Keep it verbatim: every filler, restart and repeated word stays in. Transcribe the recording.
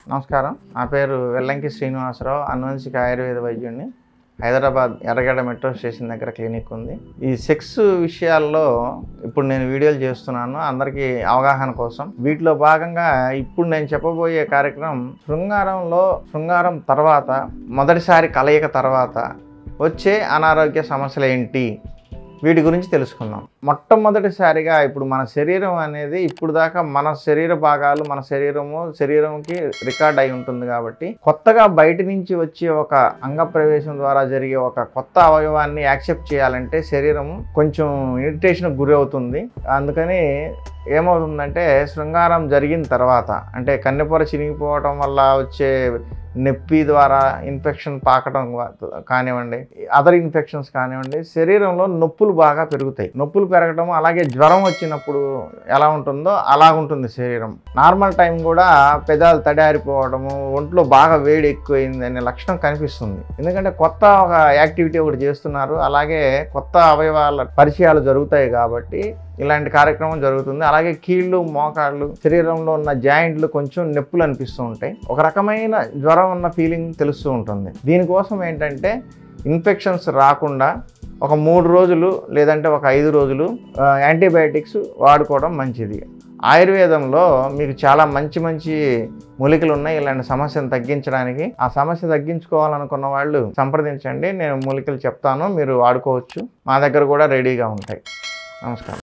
నమస్కారం, నా పేరు వెల్లంకి శ్రీనివాస్, అనువంశిక ఆయుర్వేద వైద్యుడిని. హైదరాబాద్ ఎర్రగడ్డ మెట్రో స్టేషన్ దగ్గర క్లినిక్ ఉంది. ఈ సెక్స్ విషయాల్లో ఇప్పుడు నేను వీడియోలు చేస్తున్నాను అందరికీ అవగాహన కోసం. వీటిలో భాగంగా ఇప్పుడు నేను చెప్పబోయే కార్యక్రమం శృంగారంలో శృంగారం తర్వాత మొదటిసారి కలయిక తర్వాత వచ్చే అనారోగ్య సమస్యలు ఏంటి, వీటి గురించి తెలుసుకుందాం. మొట్టమొదటిసారిగా ఇప్పుడు మన శరీరం అనేది ఇప్పుడు దాకా మన శరీర భాగాలు మన శరీరము శరీరంకి రికార్డ్ అయి ఉంటుంది కాబట్టి కొత్తగా బయట నుంచి వచ్చే ఒక అంగ ప్రవేశం ద్వారా జరిగే ఒక కొత్త అవయవాన్ని యాక్సెప్ట్ చేయాలంటే శరీరం కొంచెం ఇరిటేషన్కి గురి అవుతుంది. అందుకని ఏమవుతుందంటే శృంగారం జరిగిన తర్వాత అంటే కన్నెపొర చినిగిపోవటం వల్ల వచ్చే నొప్పి ద్వారా ఇన్ఫెక్షన్ పాకడం కానివ్వండి, అదర్ ఇన్ఫెక్షన్స్ కానివ్వండి, శరీరంలో నొప్పులు బాగా పెరుగుతాయి. నొప్పులు పెరగడం అలాగే జ్వరం వచ్చినప్పుడు ఎలా ఉంటుందో అలా ఉంటుంది శరీరం. నార్మల్ టైం కూడా పెదాలు తడారిపోవడము, ఒంట్లో బాగా వేడి ఎక్కువైంది అనే లక్షణం కనిపిస్తుంది. ఎందుకంటే కొత్త ఒక యాక్టివిటీ ఒకటి చేస్తున్నారు, అలాగే కొత్త అవయవాల పరిచయాలు జరుగుతాయి కాబట్టి ఇలాంటి కార్యక్రమం జరుగుతుంది. అలాగే కీళ్ళు మోకాళ్ళు శరీరంలో ఉన్న జాయింట్లు కొంచెం నొప్పులు అనిపిస్తూ ఉంటాయి. ఒక రకమైన జ్వరం ఉన్న ఫీలింగ్ తెలుస్తూ ఉంటుంది. దీనికోసం ఏంటంటే ఇన్ఫెక్షన్స్ రాకుండా ఒక మూడు రోజులు లేదంటే ఒక ఐదు రోజులు యాంటీబయాటిక్స్ వాడుకోవడం మంచిది. ఆయుర్వేదంలో మీకు చాలా మంచి మంచి మూలికలు ఉన్నాయి ఇలాంటి సమస్యను తగ్గించడానికి. ఆ సమస్య తగ్గించుకోవాలనుకున్న వాళ్ళు సంప్రదించండి, నేను మూలికలు చెప్తాను, మీరు వాడుకోవచ్చు. మా దగ్గర కూడా రెడీగా ఉంటాయి. నమస్కారం.